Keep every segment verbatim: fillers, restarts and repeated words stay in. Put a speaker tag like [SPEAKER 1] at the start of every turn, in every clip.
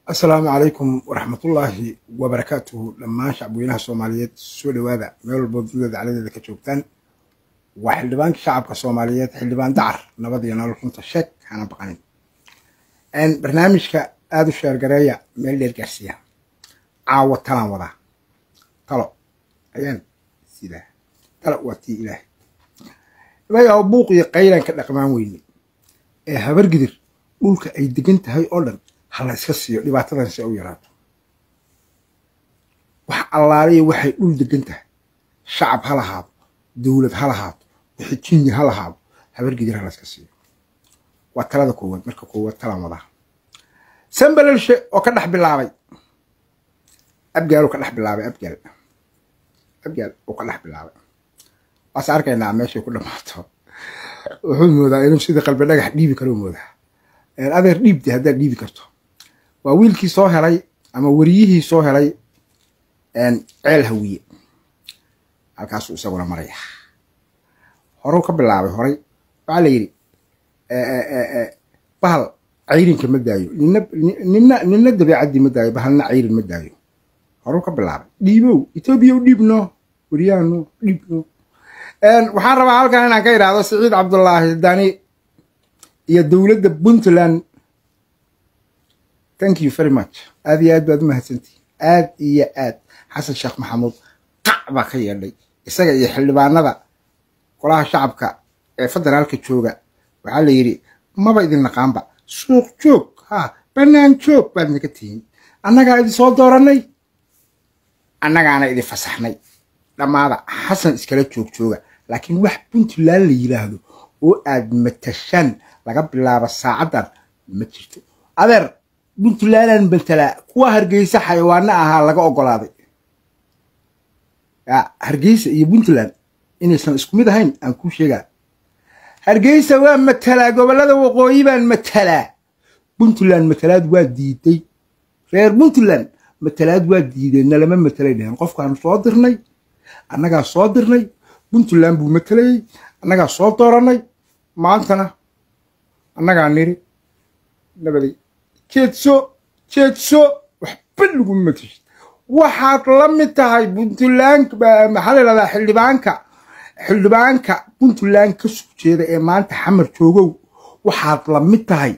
[SPEAKER 1] السلام عليكم ورحمة الله وبركاته. لما شعبوينها الصوماليات سوري وهذا ميول البودود على ذلك كشوكتان وحلبان شعب كصوماليات حلبان دعر نبضي أنا لكم تشك أنا بقانين أن برنامج كأدو شرقرية ميل الجرسية عاوة تلام وضع طلع أيان سيدا طلع وقتي إله ما يعبوق يقيلا كالأقمان ويني إيه هبر قدر قولك أي دقنت هاي أولا هلا إسكسيو لبعتنا نسأو يراتو وح الله عليه وحي قول دقنته شعب هلا هاب دولة هلا هاب وحجيني هلا هاب هبر قدر هلا إسكسيو واتلاذا قوة مركا قوة تلام وضع سنبل الشيء وكنح باللعبي أبقال وكنح باللعبي أبقال أبقال وكنح باللعبي أسعارك إن عماشي كله محطوط وحول مودا إنه سيدة قلب الناجح ديبي كانوا مودا هذا ديبتي هذا ديبي كرتو وويلكي soo helay ama wariyihii soo helay een ceel hawiye halkaas uu isaguna maraya hore ka bilaabay hore waxa la yiri ee ee bahal cayrinka ma daayo ninna ninna ninna dabeecadii ma daayo bahalna cayrin ma daayo hore ka bilaabay dhiibow Itoobiya u dhiibno wariyaano dhiibno een waxaan rabaa halkan inaan ka iraado Saciid Cabdullaahi Dani iyo dawladda Puntland. Thank you very much. هذه أد بعد ما هتنتي أد هي أد حسن الشيخ محمود قعبة خيالي يسجع يحل بعنا كلها شعبك فضل عليك تشوجا وعلى يري ما بيد النقام بقى سوق شوك ها بنان شوك بعد نكتين أنا قاعد صوت دورني أنا قاعد إذا فسحني لما هذا حسن إسكالات شوك شوجا لكن واحد بنت لا اللي يلاهدو وقعد متشن لقبل لا بس ساعة متشتو أبر بنت لالان بنتلا كوا هرجيسة حيواننا أها لقى أقلاضي يا هرجيسة يبنت لان إن إسلام إسكومي ده هين أنكو شيء هرجيسة وين متلا قبل هذا وقويبا متلا بنت لان متلا دواد ديتي غير بنت لان متلا دواد ديتي إن لما متلا ده نقف كان صادرني أنا قا صادرني بنت لان بو متلا أنا قا صادرني ما أنتنا أنا قا نيري نبلي كيتسو كيتسو وحبل قمتش وحاط لمتها بنتلانك بمحل هذا حلبانكا حلبانكا بنتلانك سوتشيدا إيه ما أنت حمر توجو وحاط لمتها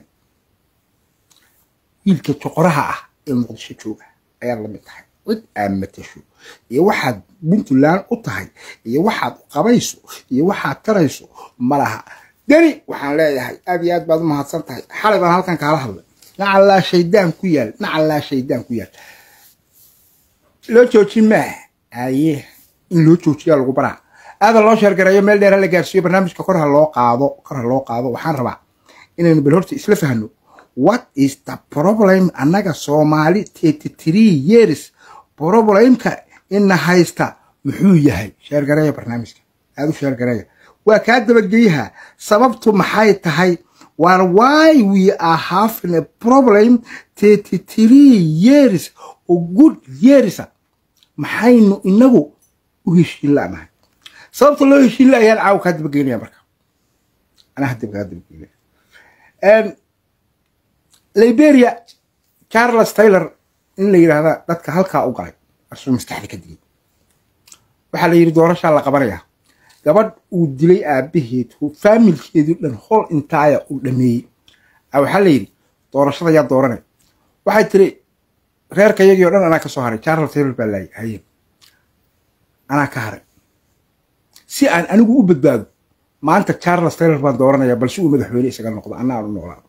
[SPEAKER 1] يلك تقرها المقدس توجه أي لمتها ود أمتشو يوحد بنتلان قطعي يوحد قبيسو يوحد تريسو ملها دني وحنا لا هاي أبيات بعض ما هتصنتها حلبا هالكن كهالحلبة نعلى شيدان كويال نعلى شيدان كويال لو تشوتي ما أيه إن لو تشوتي على الغبرة هذا الله شرق رأيه مال دير اللي جالس برنامج كقرها الله قاضو قرها الله قاضو وحن ربع إن بالهرت إسلفه إنه what is the problem أنك صومالي تتري يرس problem كا إن هايستا محوية هاي شرق رأيه برنامج هذا شرق رأيه وكاد بجيها سببته محاية هاي Well, why we are having a problem thirty-three years or good years محاينو إنه وهش إلا أنا صوت الله وهش إلا يا العاو كاتب بقيني أمريكا أنا هدي بقاتب بقيني and ليبيريا كارلوس تايلر إن لي هذا ذاتك هالكا أوقعي أرسل مستحدي كدين وحالا يريد ورشا على قبريها قبل ودلي أبيهت وفاميل كده لأن هول إنتايا ودمي أو حليل دورشة يا دورنا واحد تري غير كي يجي يقولون أنا كسهري شارل تيرل بالله هاي أنا كهري سي أن أنا جو بدباد ما أنت شارل تيرل بان دورنا يا بلشوا مدحولي سجل نقطة أنا على النقطة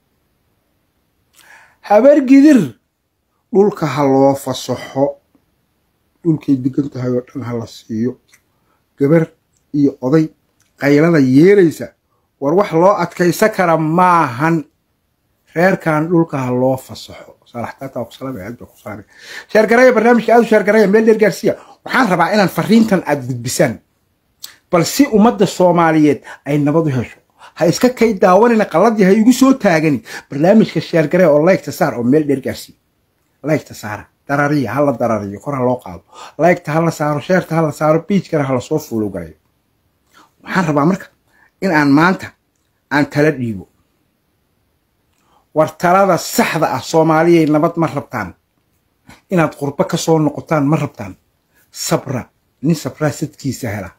[SPEAKER 1] هبر قدر لولك هالله فصحة لولك يدقنت هاي هالله سيو قبر iyo oday qaylada yeeraysa war wax loo adkaysan kara maahan reerkan dhulka loo fasaxo salaxta ku salaam aad ku saari shargareey barnaamijka aad shargareey meel dheer gaarsiya waxaan rabaa inaan fariintan aad gudbisaan bal si ummadda Soomaaliyeed ay nabad u hesho ha iska kay daawanina qaladii ha igu soo taagani barnaamijka shargareey oo like ta saar oo meel dheer gaarsiya like ta saar darariya hala darariyo kor loo qaado like ta hala saaro share ta hala saaro page kara hala soo follow gareey waxaan rabaa marka in aan maanta aan tala dhiibo wartalada saxda ah Soomaaliyeey nabad ma rabtaan inaad qurba ka soo noqotaan ma rabtaan sabra nin sabra sidkiisa hela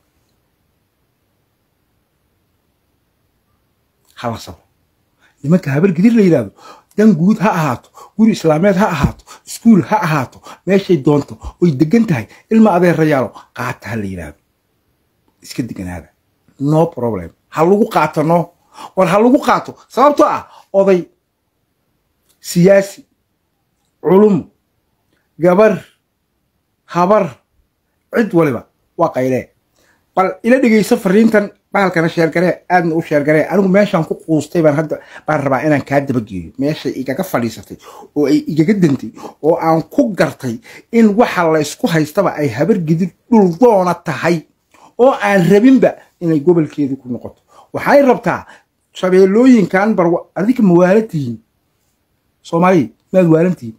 [SPEAKER 1] hala sabra nimanka habar gidir la yiraahdo dan guud ha ahaato guri islaameed ha ahaato iskuul ha ahaato meeshay doonto way degan tahay ilma adeerayaalo qaata ha la yiraahdo iska deganaada no problem ha lagu qaato no war ha lagu qaato sababtoo ah oday siyaasi culum gabar habar cid waliba waa qayle bal ila dhigeyso fariintan baalkana sheer garee aadna u sheer garee anigu meeshan ku quustay baan hadda baan rabaa inaan ka daba geeyo meesha igaga fadhiisatay oo ay igaga dantay oo aan ku gartay in waxa la isku haystaba ay habar gidid dhul doona tahay oo aan rabinba inay gobolkeedu ku noqoto waxay rabtaa shabeelooyinkan bar adika mawaalatihiin Soomaali maad waalantiin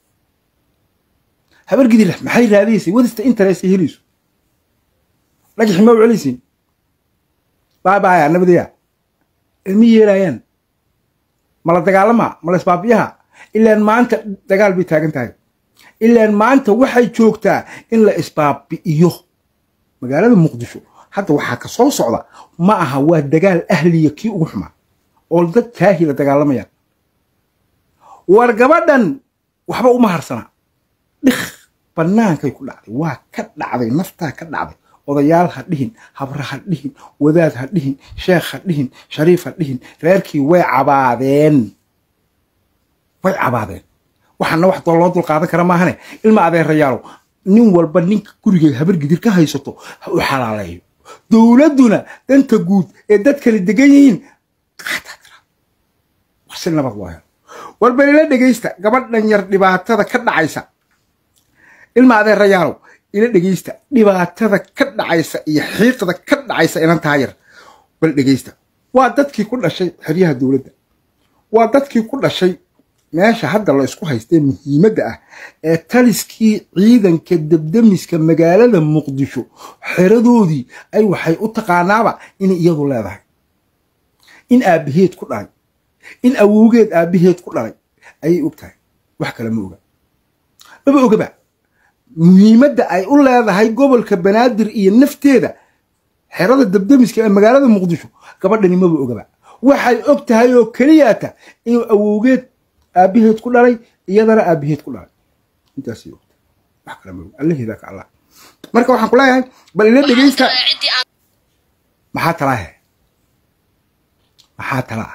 [SPEAKER 1] habar gidid maxay raadisay wadista interest heliso laakiin xima u celisin baba ya nabadiya ilmi yeerayaan mala dagaalama mala isbaabiyaha ilaa maanta dagaal bi taagan tahay ilaa maanta waxay joogtaa in la isbaabiyo magaalada Muqdisho hadda waxa ka soo socda ma aha waa dagaal ahliya kii ugu xuma oo dad taahila dagaalamaya war gabadhan waxba uma harsana dhix banaankay ku dhacday waa ka dhacday nafta ka dhacday odayaal ha dhihin habra ha dhihin wadaad ha dhihin sheekh ha dhihin shariif ha dhihin reerkii way cabaadeen way cabaadeen waxana wax loo dul qaadan kara maahane ilma adeerayaalo nin walba ninka guriga habar gidir ka haysato u xalaaleeyo dawladuna danta guud ee dadka la degan yihiin qaatatra waxsan nabad waayo warbari la dhageysta gabadhan yar dhibaatada ka dhacaysa ilma adeerayaalo ila dhageysta dhibaatada ka dhacaysa iyo xiiqda ka dhacaysa inaan taayir bal dhageysta waa dadkii ku dhashay xiriyaha dawladda waa dadkii ku dhashay meesha hadda la isku haystay muhiimadda ah ee taliskii ciidanka dabdamiska magaalada Muqdisho xiradoodii ay waxay u taqaanaaba in iyadu leedahay in aabaheed ku dhalay in awowgeed aabaheed ku dhalay ay ogtahay wax kale ma oga baba ogaba muhiimadda ay u leedahay gobolka Banaadir iyo nafteeda xirada dabdamiska ee magaalada Muqdisho gabadhani ma ogaba waxay ogtahay oo kaliyaata in awowgeed aabaheed ku dhalay iyadana aabaheed ku dhalay intaas iyo wax kale ma Allah hidaaka Allah marka waxaan ku leeyahay bal ila dhageysta maxaa talaahay maxaa talaa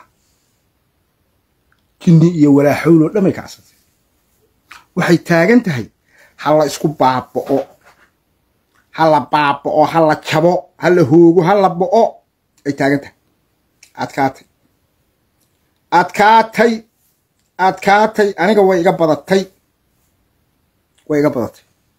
[SPEAKER 1] kinni iyo walaa xawlo dhamay ka casatay waxay taagan tahay hala isku baabao hala baabao hala jabo hala hoogo hala bao ay taagan tahay adkaatay adkaatay adkaatay aniga way iga badatay way iga badatay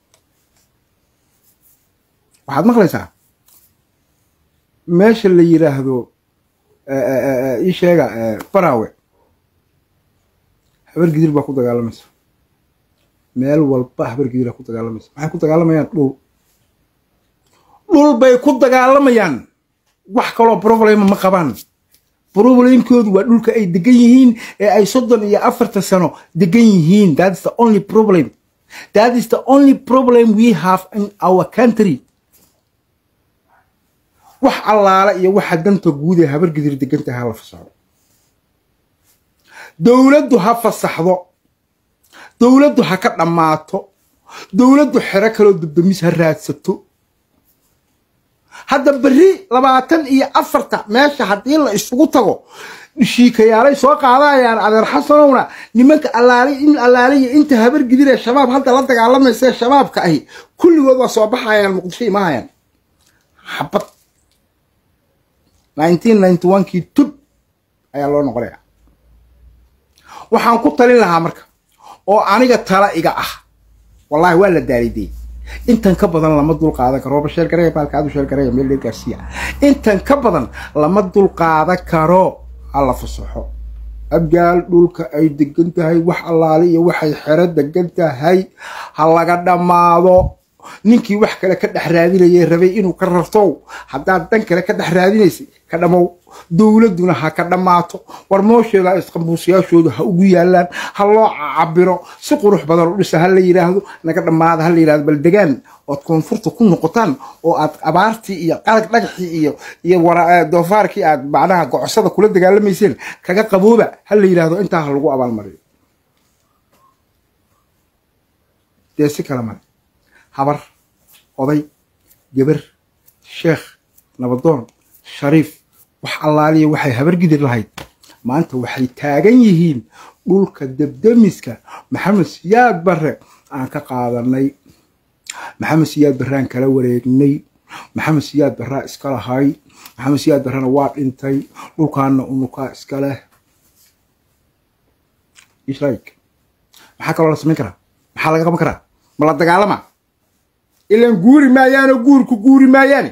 [SPEAKER 1] waxaad maqlaysaa meesha la yiraahdo ii sheega Baraawe habar gidir baa ku dagaalamaysa meel walba habar gidir ku dagaalamaysa maxay ku dagaalamayaan dhul dhul bay ku dagaalamayaan wax kale oo problem ma qabaan problemkoodu waa dhulka ay degan yihiin ee ay soddon iyo afartan sano degan yihiin that is the only problem that is the only problem we have in our country wax allaala iyo waxa danta guud ee habar gidir degan tahay la fasaxo dawladdu ha fasaxdo dawladdu ha ka dhamaato dawladdu xira kale dabdamis ha raadsato hadda bari labaatan iyo afarta meesha hadii la isugu tago shiikayaalay soo qaadayaan adeer xasanowna nimanka allaali in allaali inta habar gidir ee shabaab hadda la dagaalamaysa shabaabka ahi kulligood waa soo baxayaan Muqdisho ma hayaan xabad nineteen ninety-one kii tub ayaa loo noqonayaa waxaan ku talin lahaa marka oo aniga tala iga ah wallahi waa la daariday intan ka badan lama dul qaadan karo bashar gareey baalkaadu shar gareey meel leed gaarsiya intan ka badan lama dul qaadan karo alla fasaxo abgaal dhulka ay degan tahay wax allaali iyo waxay xira degan tahay ha laga dhamaado ninkii wax kale ka dhex raadinayay rabay inuu ka rarto haddaad dan kale ka dhex raadinaysay ka dhamow dowladuna ha ka dhammaato war moosheeda isqambuusiyaashoodu ha ugu yaalaan ha loo cabiro si qurux badan u dhisa ha la yiraahdo naga dhammaada ha la yiraahdo bal degaan ood koonfurta ku noqotaan oo aad abaartii iyo qalag dhagaxii iyo iyo wara doofaarkii aad bacdaha gocsada kula dagaalamayseen kaga qabooba ha la yiraahdo intaa ha lagu abaalmariyo deesi kala mar habar oday gabar sheekh nabadoon shariif wax allaaliya waxay habar gidir lahayd maanta waxay taagan yihiin dhulka dabdamiska maxamed siyaad barre aan ka qaadanay maxamed siyaad barre aan kala wareegnay maxamed siyaad barre iska lahay maxamed siyaad barrena waa dhintay dhulkaana unukaa iska leh israa'iil maxaa kaloo la samayn karaa maxaa laga qaban karaa ma la dagaalama ilaan guuri maayaanoo guur ku guuri maayaan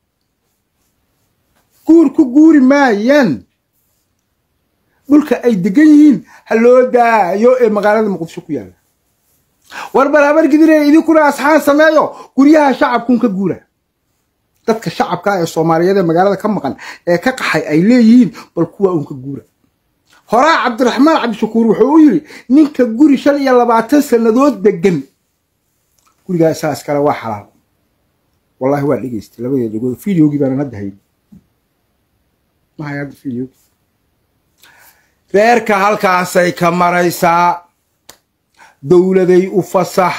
[SPEAKER 1] guur ku guuri maayaan dhulka ay degan yihiin ha loo daayo ee magaalada muqdisho ku yaala war barabar gidireen idinkuna asxaan sameeyo guryaha shacabkuun ka guura dadka shacabka ee Soomaaliyeed ee magaalada ka maqan ee ka qaxay ay leeyihiin bal kuwa uun ka guura horaa Cabdiraxmaan Cabdishakuur wuxuu u yiri ninka guri shan iyo labaatan sanadood degan guriga asaas kale waa xalaal wallahi waa dhigeystay labada dhagood fiidiyoogii baan hadda hay ma hayad fiidiyo reerka halkaas ay ka maraysaa dawladay u fasax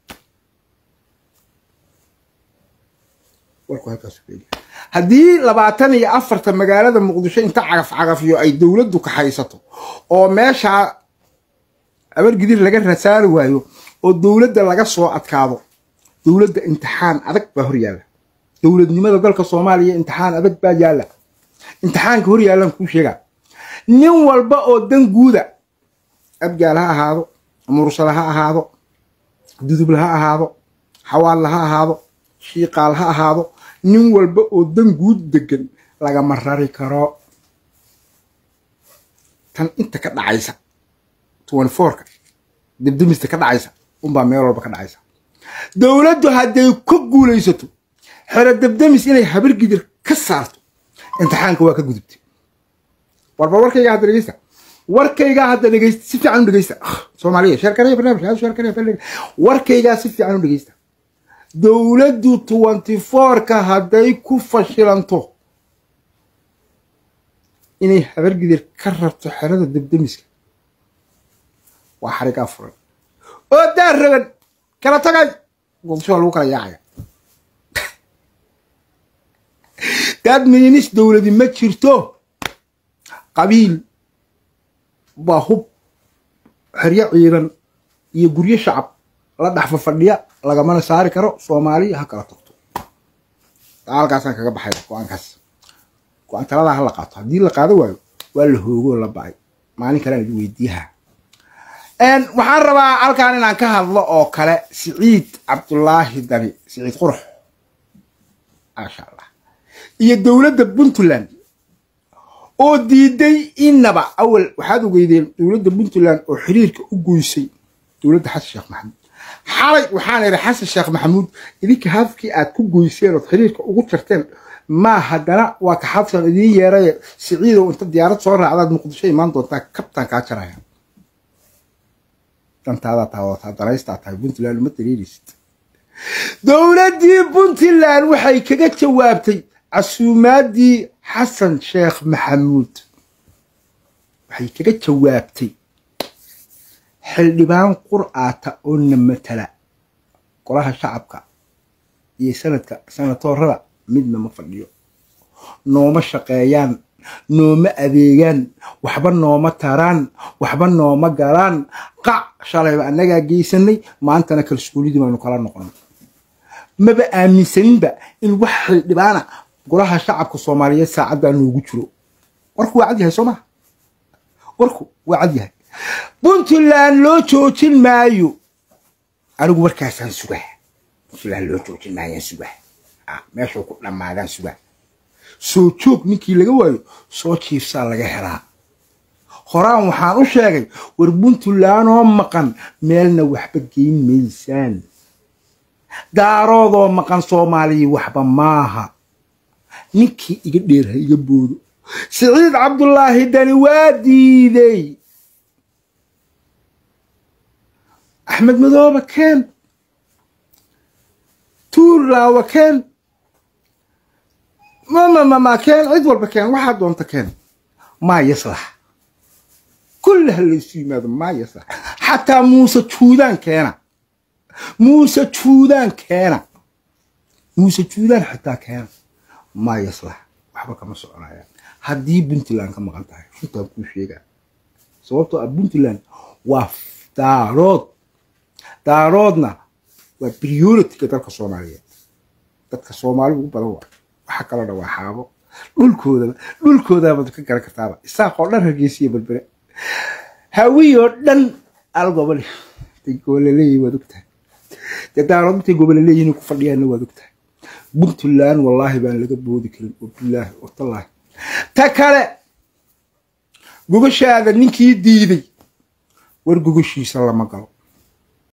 [SPEAKER 1] warku halkaas haddii labaatan iyo afarta magaalada muqdisho inta cagaf cagafiyo ay dawladdu ka haysato oo meesha abar gidir laga rasaari waayo oo dawladda laga soo adkaado dawladda imtixaan adag baa hor yaala dawladnimada dalka Soomaaliya imtixaan adag baa yaala imtixaanka hor yaalan ku sheega nin walba oo dan guuda abgaal ha ahaado mursal ha ahaado dudub ha ahaado xawaal ha ahaado shiiqaal ha ahaado nin walba oo dan guud degan laga marari karo tan inta ka dhacaysa twenty four ka dibdimista ka dhacaysa umba meel walba ka dhacaysa dawladdu haday ku guuleysato xira dibdimis inay habar gidir ka saarto imtixaanka waa ka gudubtay warba warkayga hadda dhageysta warkayga hadda dhageysta si fiican u dhageysta Soomaaliya shirkadda barnaamijka shirkadda warkayga si fiican u dhageysta dawladdu twenty four ka haday ku fashilanto inay habar gidir ka rabto xirada dibdimiska waa xariga furan oo daaran kala tagay qolsho lagu kala yaacay dad minis dawladdi ma jirto qabiil bahub xiriya ciidan iyo guryo shacab la dhaxfa fadhiya laga mana saari karo Soomaaliya ha kala tagto halkaas aan kaga baxay go'aankaas go'aan talada ha la qaato hadii la qaado waayo waa la hoogo la baay maalin kale aan weydiiyaa een waxaan rabaa halkaan inaan ka hadlo oo kale Siciid Cabdullaahi Dani Siciid Qurux masha Allah iyo dawladda Puntland oo diiday inaba awal waxaad ogeydeen dawladda Puntland oo xiriirka u goysay dawladda Xasan Sheekh Maxamuud xalay waxaan iri Xasan Sheekh Maxamuud idinka hadkii aad ku goyseen oo xiriirka ugu jarteen ma hadana waa ka xabsan idin yeeray Siciid oo inta diyaarad soo raacday Muqdisho imaan doonta kabtan ka jaraya tantaada taawata daraysta tahay Puntland ma tiriisid dawladdii Puntland waxay kaga jawaabtay casuumaadii Xasan Sheekh Maxamuud waxay kaga jawaabtay xildhibaan qur'aata oo namatala qolaha shacabka iyo sanadka sanatorada midna ma fadhiyo nooma shaqeeyaan nooma adeegan waxba nooma taraan waxba nooma galaan qac shalay anaga geysanay maantana kalsoonidii maanu kala noqon maba aaminsaninba in wax xildhibaana golaha shacabka Soomaaliyeed saacada noogu jiro warku waa cad yahay Soomaa warku waa cad yahay Puntland loo joojin maayo anigu warkaasaan sugaa Puntland loo joojin maayo sugaa ah meesha ku dhamaadaan sugaa soo joog ninkii laga waayo soo jiifsa laga helaa horaan waxaan u sheegay war Puntland oo maqan meelna waxba geyn meysaan daaroodoo maqan soomaaliya waxba maaha ninkii iga dheerha iga boodo siciid cabdulaahi dani waa diiday axmed madoobe keen tuurlaawa keen mama mama keen cid walba keen waxaa doonta keen maa yaslax كلها اللي يسمى هذا ما يصح حتى موسى تشودان كينا موسى تشودان كينا موسى تشودان حتى كينا ما يصلح وحبك ما سؤالها يعني هدي بنت لان كما قلتها شو تقول شيء صوته بنت لان وف دارود دارودنا وبريورتي كتلك الصومالية تلك الصومالي وبلوه وحكى لنا وحابه dhulkooda dhulkooda baad ka garan kartaa isaaqo dhan hargeysiye balbare hawiyo dhan al gobol gobolleey wad ogtahay dadaan inta gobolleeyeen ku fadhiyaan wad ogtahay Puntland wallahi baan laga boodi karin oo billaah oo tallaah ta kale gubashaada ninkii diiday war gubashiisa lama galo